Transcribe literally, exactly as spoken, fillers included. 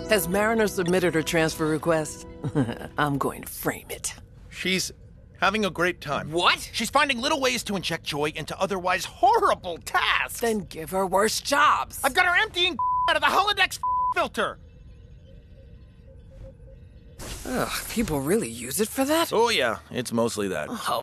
Has Mariner submitted her transfer request? I'm going to frame it. She's having a great time. What? She's finding little ways to inject joy into otherwise horrible tasks. Then give her worse jobs. I've got her emptying out of the holodeck's filter. Ugh, people really use it for that? Oh yeah, it's mostly that. Oh,